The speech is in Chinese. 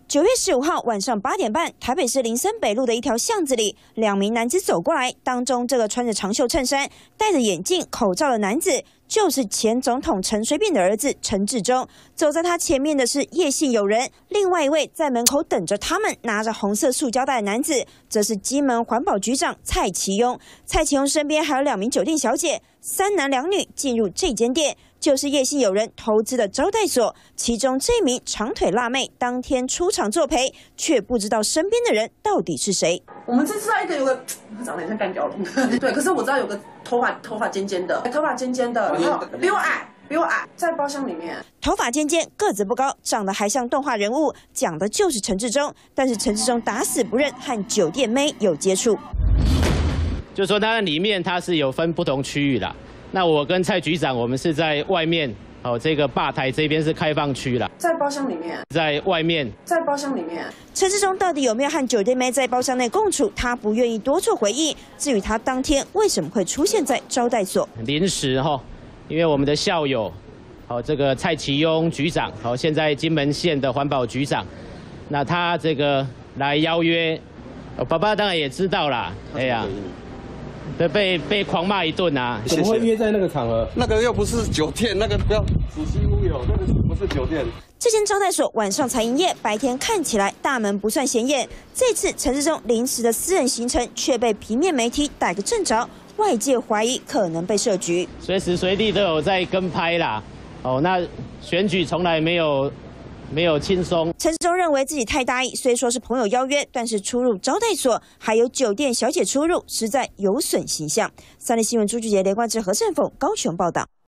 9月15号晚上8点半，台北市林森北路的一条巷子里，2名男子走过来，当中这个穿着长袖衬衫、戴着眼镜、口罩的男子，就是前总统陈水扁的儿子陈致中。走在他前面的是叶姓友人，另外一位在门口等着他们，拿着红色塑胶袋的男子，则是金门环保局长蔡其庸。蔡其庸身边还有2名酒店小姐，3男2女进入这间店。 就是叶姓友人投资的招待所，其中这名长腿辣妹当天出场作陪，却不知道身边的人到底是谁。 我们只知道一个有个长得很像干蛟龙，对，可是我知道有个头发尖尖的，然后比我矮，在包厢里面， 头发尖尖，个子不高，长得还像动画人物，讲的就是陈致中。但是陈致中打死不认和酒店妹有接触， 就说当然里面它是有分不同区域的。 那我跟蔡局长，我们是在外面哦，这个吧台这边是开放区啦， 在包厢里面， 在外面， 在包厢里面。 陈致中到底有没有和酒店妹在包厢内共处？他不愿意多做回应。至于他当天为什么会出现在招待所， 临时哈，因为我们的校友，哦，这个蔡其庸局长，哦，现在金门县的环保局长，那他这个来邀约，爸爸当然也知道啦，哎呀。 被狂骂一顿啊！ 怎么会约在那个场合？ 那个又不是酒店，那个不要子虚乌有，那个不是酒店。 这间招待所晚上才营业，白天看起来大门不算显眼。这次陈致中临时的私人行程却被平面媒体逮个正着，外界怀疑可能被设局， 随时随地都有在跟拍啦。哦，那选举从来没有轻松。 陈致中认为自己太大意，虽说是朋友邀约，但是出入招待所还有酒店小姐出入，实在有损形象。3立新闻朱菊杰、连贯志、何胜凤高雄报道。